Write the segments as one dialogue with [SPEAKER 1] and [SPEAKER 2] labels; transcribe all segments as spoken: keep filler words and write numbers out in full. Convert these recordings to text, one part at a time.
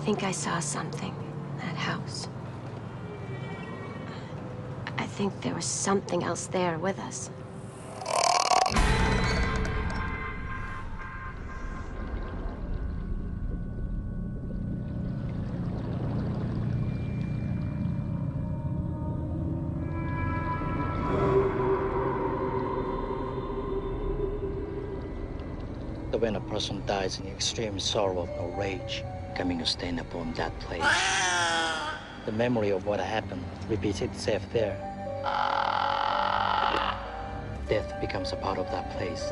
[SPEAKER 1] think I saw something in that house. I think there was something else there with us.
[SPEAKER 2] So when a person dies in extreme sorrow of no rage, coming to stand upon that place, the memory of what happened repeats itself there. Death becomes a part of that place,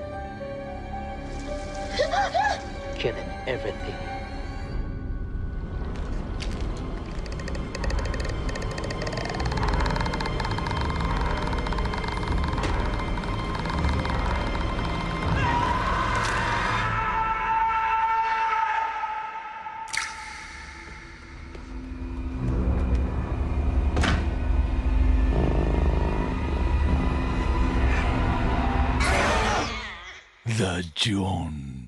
[SPEAKER 2] killing everything.
[SPEAKER 3] The John.